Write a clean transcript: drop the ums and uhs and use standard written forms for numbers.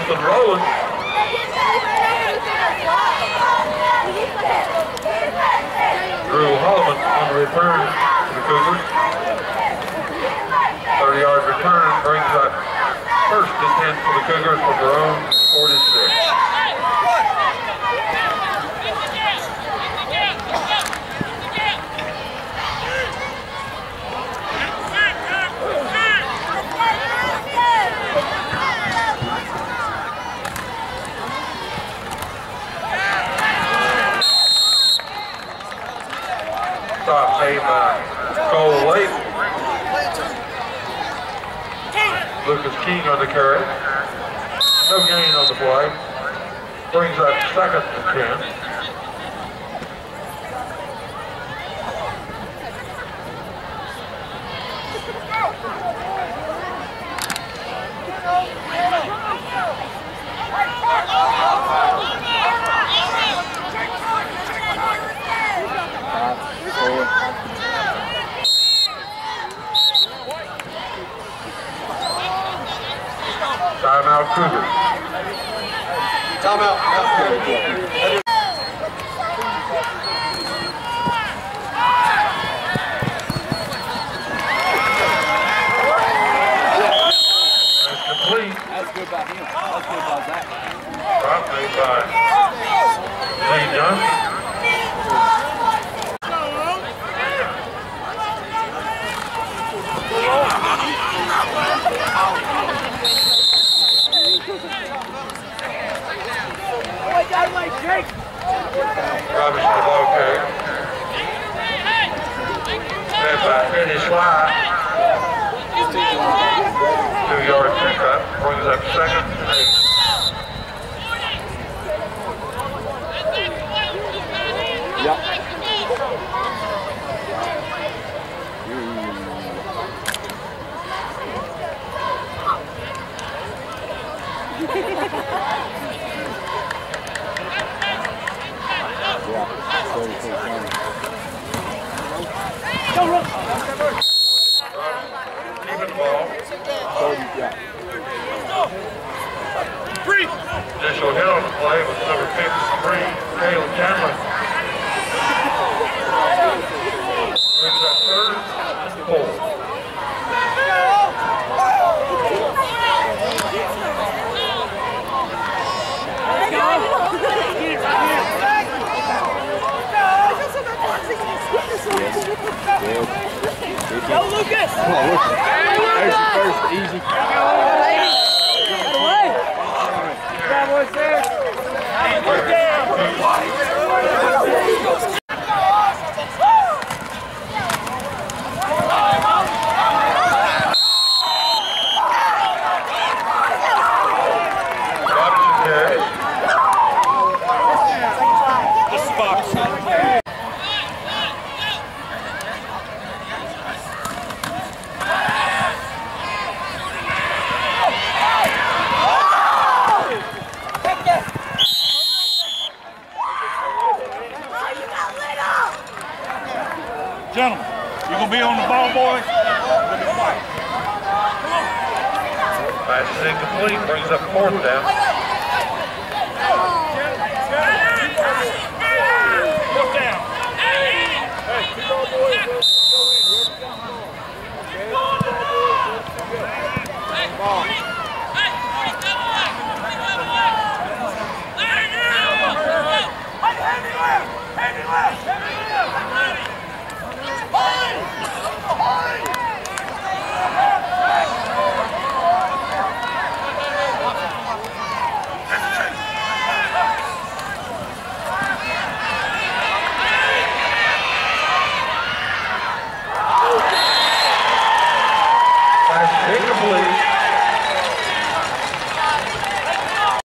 and rolling. Drew Holloman on the return to the Cougars. 30-yard return brings up first and 10 for the Cougars from their own 46. Stop made by Cole Lake. Lucas King on the carry. No gain on the play. Brings up second and 10. Timeout Cougars. Timeout. That's complete. That's good by him. That's good by Zach. Drop made by Lee Johnson. Robinson the ball carrier. Fed by Eddie Sly. 2-yard pickup brings up second and 8. Yep. Even ball. Initial hit on the play was number 53, Caleb Chandler. Brings up third and 4. Go, Lucas! Come on, Lucas. There's the first, easy. Robinson carries. This is Fox. Gentlemen, you gonna be on the ball, boys? Pass is incomplete, brings up fourth down.